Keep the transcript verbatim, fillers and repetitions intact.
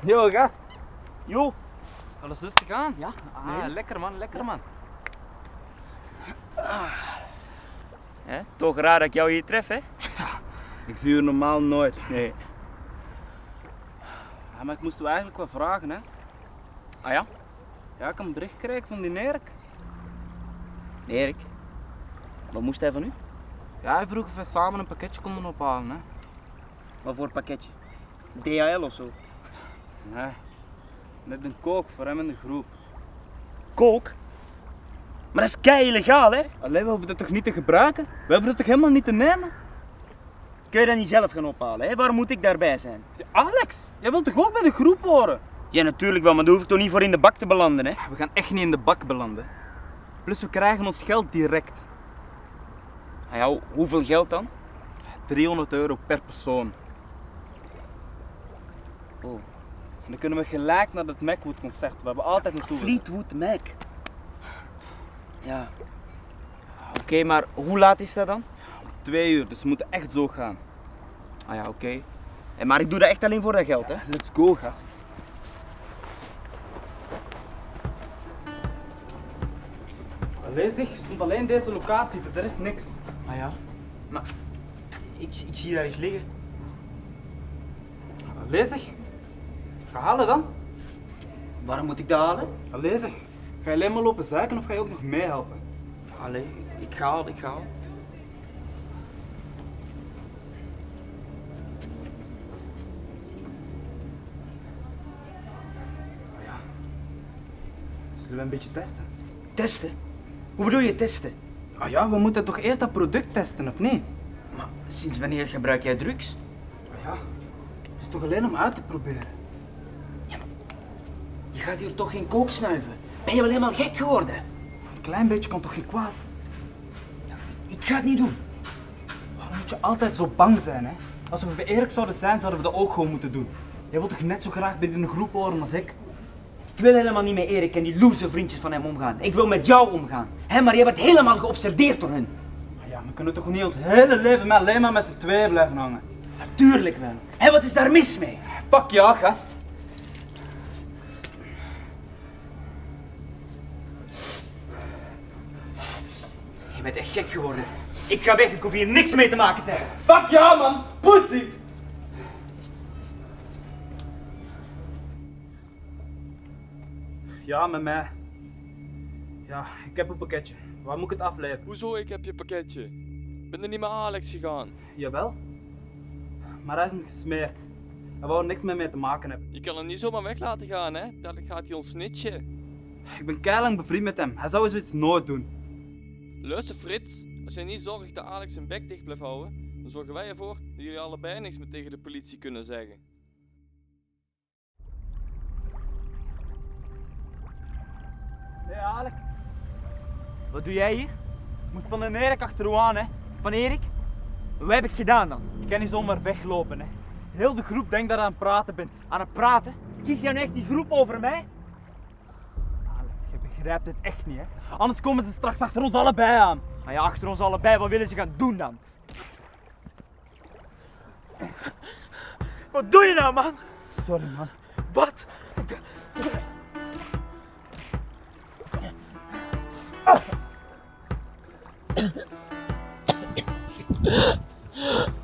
Yo, gast. Yo. Alles rustig aan? Ja? Ah, Nee. lekker man, lekker man. Hè? Toch raar dat ik jou hier tref, hè? Ik zie je normaal nooit. Nee. Ja, maar ik moest u eigenlijk wat vragen, hè. Ah ja? Ja, ik heb een bericht gekregen van die Erik. Erik. Wat moest hij van u? Ja, hij vroeg of we samen een pakketje konden ophalen, hè. Wat voor pakketje? D H L of zo? Nee. Net een kook voor hem in de groep. Kook? Maar dat is kei illegaal, hè? Alleen, we hoeven dat toch niet te gebruiken? We hoeven dat toch helemaal niet te nemen? Kun je dat niet zelf gaan ophalen, hè? Waarom moet ik daarbij zijn? Alex, jij wilt toch ook bij de groep horen? Ja, natuurlijk wel, maar daar hoef ik toch niet voor in de bak te belanden, hè? We gaan echt niet in de bak belanden. Plus we krijgen ons geld direct. Ah ja, hoeveel geld dan? driehonderd euro per persoon. Oh. En dan kunnen we gelijk naar het Macwood concert. We hebben altijd naartoe willen. Fleetwood Mac. Ja. Oké, maar hoe laat is dat dan? Twee uur, dus we moeten echt zo gaan. Ah ja, oké. Okay. Maar ik doe dat echt alleen voor dat geld, hè? Let's go, gast. Allee zeg, er stond alleen deze locatie, er is niks. Ah ja? Maar ik, ik zie daar iets liggen. Allee zeg, ga halen dan. Waarom moet ik dat halen? Allee zeg, ga je alleen maar lopen zeiken of ga je ook nog meehelpen? Allee, ik ga al, ik ga al. Oh ja. Zullen we een beetje testen? Testen? Hoe bedoel je testen? Ah ja, we moeten toch eerst dat product testen, of niet? Maar sinds wanneer gebruik jij drugs? Ah ja, het is toch alleen om uit te proberen. Je gaat hier toch geen kook snuiven? Ben je wel helemaal gek geworden? Een klein beetje kan toch geen kwaad? Ik ga het niet doen. Waarom moet je altijd zo bang zijn, hè? Als we bij Erik zouden zijn, zouden we dat ook gewoon moeten doen. Jij wilt toch net zo graag bij een groep horen als ik? Ik wil helemaal niet met Erik en die loose vriendjes van hem omgaan. Ik wil met jou omgaan. Hé, maar jij bent helemaal geobsedeerd door hen. Ah ja, we kunnen toch niet ons hele leven met alleen maar met z'n tweeën blijven hangen? Natuurlijk wel. Hé, wat is daar mis mee? Fuck ja, gast. Je bent echt gek geworden. Ik ga weg, ik hoef hier niks mee te maken te hebben. Fuck ja, man. Pussy. Ja, met mij. Ja, ik heb een pakketje. Waar moet ik het afleveren? Hoezo, ik heb je pakketje? Ben je niet met Alex gegaan? Jawel. Maar hij is me gesmeerd. Hij wou er niks meer mee te maken hebben. Je kan hem niet zomaar weg laten gaan, hè? Dadelijk gaat hij ons snitchen. Ik ben keilang bevriend met hem. Hij zou zoiets nooit doen. Luister Frits, als jij niet zorgt dat Alex zijn bek dicht blijft houden, dan zorgen wij ervoor dat jullie allebei niks meer tegen de politie kunnen zeggen. Hé hey Alex, Wat doe jij hier? ik moest van een Erik achter u aan, hè. Van Erik? Wat heb ik gedaan dan? Ik kan niet zomaar weglopen, hè. Heel de groep denkt dat je aan het praten bent. Aan het praten? Kies jij nu echt die groep over mij? Alex, je begrijpt het echt niet, hè. Anders komen ze straks achter ons allebei aan. Maar ja, achter ons allebei, wat willen ze gaan doen dan? Wat doe je nou, man? Sorry, man. Wat? Ah.